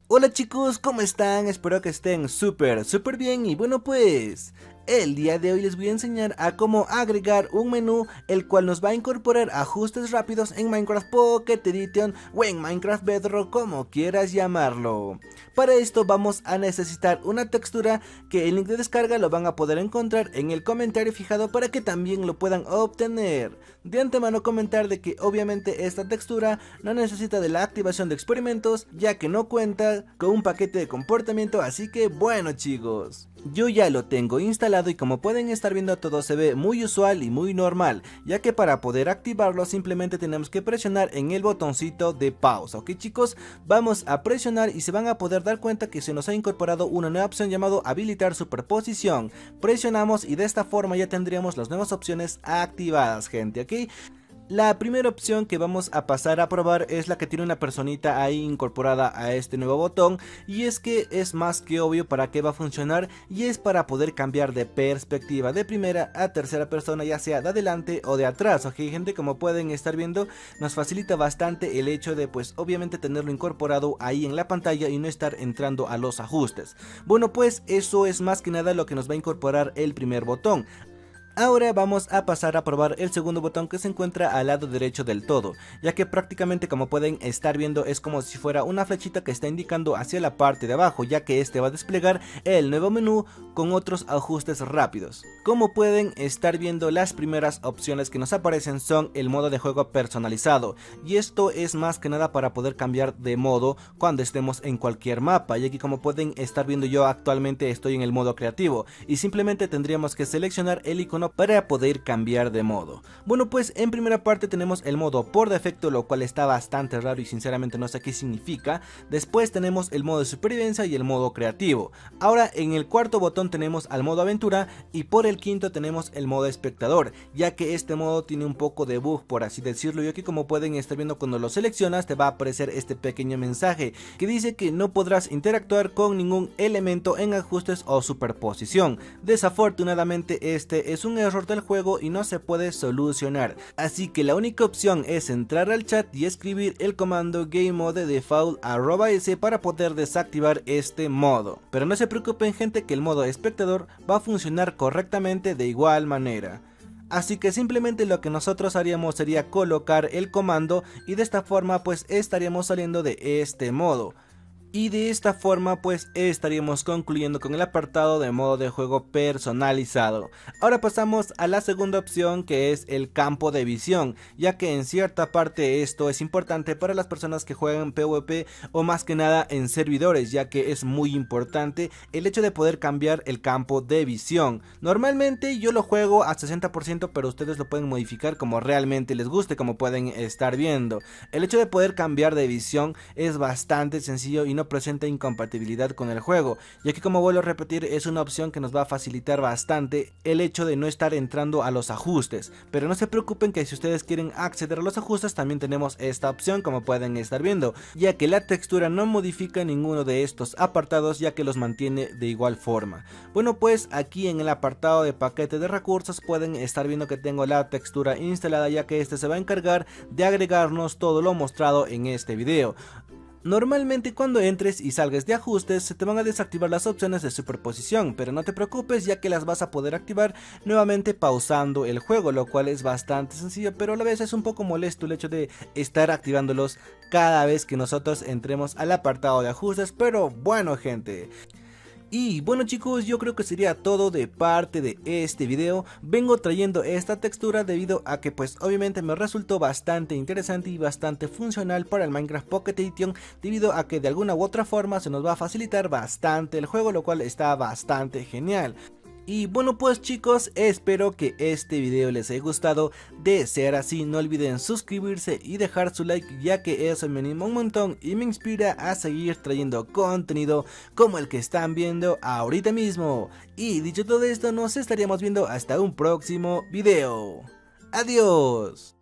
Hola chicos, ¿cómo están? Espero que estén súper bien y bueno pues el día de hoy les voy a enseñar a cómo agregar un menú el cual nos va a incorporar ajustes rápidos en Minecraft Pocket Edition o en Minecraft Bedrock, como quieras llamarlo. Para esto vamos a necesitar una textura que el link de descarga lo van a poder encontrar en el comentario fijado para que también lo puedan obtener. De antemano comentar de que obviamente esta textura no necesita de la activación de experimentos, ya que no cuenta con un paquete de comportamiento, así que bueno chicos, yo ya lo tengo instalado y como pueden estar viendo todo se ve muy usual y muy normal, ya que para poder activarlo simplemente tenemos que presionar en el botoncito de pausa. Ok chicos, vamos a presionar y se van a poder dar cuenta que se nos ha incorporado una nueva opción llamado habilitar superposición. Presionamos y de esta forma ya tendríamos las nuevas opciones activadas, gente, ok. La primera opción que vamos a pasar a probar es la que tiene una personita ahí incorporada a este nuevo botón, y es que es más que obvio para qué va a funcionar, y es para poder cambiar de perspectiva de primera a tercera persona, ya sea de adelante o de atrás. Ok gente, como pueden estar viendo, nos facilita bastante el hecho de pues obviamente tenerlo incorporado ahí en la pantalla y no estar entrando a los ajustes. Bueno pues eso es más que nada lo que nos va a incorporar el primer botón. Ahora vamos a pasar a probar el segundo botón, que se encuentra al lado derecho del todo, ya que prácticamente como pueden estar viendo es como si fuera una flechita que está indicando hacia la parte de abajo, ya que este va a desplegar el nuevo menú con otros ajustes rápidos. Como pueden estar viendo, las primeras opciones que nos aparecen son el modo de juego personalizado, y esto es más que nada para poder cambiar de modo cuando estemos en cualquier mapa, y aquí como pueden estar viendo yo actualmente estoy en el modo creativo y simplemente tendríamos que seleccionar el icono para poder cambiar de modo. Bueno pues en primera parte tenemos el modo por defecto, lo cual está bastante raro y sinceramente no sé qué significa. Después tenemos el modo de supervivencia y el modo creativo. Ahora en el cuarto botón tenemos al modo aventura, y por el quinto tenemos el modo espectador, ya que este modo tiene un poco de bug, por así decirlo, y aquí como pueden estar viendo, cuando lo seleccionas te va a aparecer este pequeño mensaje que dice que no podrás interactuar con ningún elemento en ajustes o superposición. Desafortunadamente este es un error del juego y no se puede solucionar, así que la única opción es entrar al chat y escribir el comando GameModeDefault@s para poder desactivar este modo. Pero no se preocupen gente, que el modo espectador va a funcionar correctamente de igual manera. Así que simplemente lo que nosotros haríamos sería colocar el comando, y de esta forma pues estaríamos saliendo de este modo. Y de esta forma pues estaríamos concluyendo con el apartado de modo de juego personalizado. Ahora pasamos a la segunda opción, que es el campo de visión, ya que en cierta parte esto es importante para las personas que juegan PvP o más que nada en servidores, ya que es muy importante el hecho de poder cambiar el campo de visión. Normalmente yo lo juego a 60%, pero ustedes lo pueden modificar como realmente les guste, como pueden estar viendo. El hecho de poder cambiar de visión es bastante sencillo y no presenta incompatibilidad con el juego, ya que como vuelvo a repetir es una opción que nos va a facilitar bastante el hecho de no estar entrando a los ajustes. Pero no se preocupen, que si ustedes quieren acceder a los ajustes también tenemos esta opción, como pueden estar viendo, ya que la textura no modifica ninguno de estos apartados, ya que los mantiene de igual forma. Bueno pues aquí en el apartado de paquete de recursos pueden estar viendo que tengo la textura instalada, ya que este se va a encargar de agregarnos todo lo mostrado en este video. Normalmente cuando entres y salgas de ajustes se te van a desactivar las opciones de superposición, pero no te preocupes, ya que las vas a poder activar nuevamente pausando el juego, lo cual es bastante sencillo, pero a la vez es un poco molesto el hecho de estar activándolos cada vez que nosotros entremos al apartado de ajustes. Pero bueno gente, y bueno chicos, yo creo que sería todo de parte de este video. Vengo trayendo esta textura debido a que pues obviamente me resultó bastante interesante y bastante funcional para el Minecraft Pocket Edition, debido a que de alguna u otra forma se nos va a facilitar bastante el juego, lo cual está bastante genial. Y bueno pues chicos, espero que este video les haya gustado. De ser así, no olviden suscribirse y dejar su like, ya que eso me anima un montón y me inspira a seguir trayendo contenido como el que están viendo ahorita mismo. Y dicho todo esto, nos estaríamos viendo hasta un próximo video. Adiós.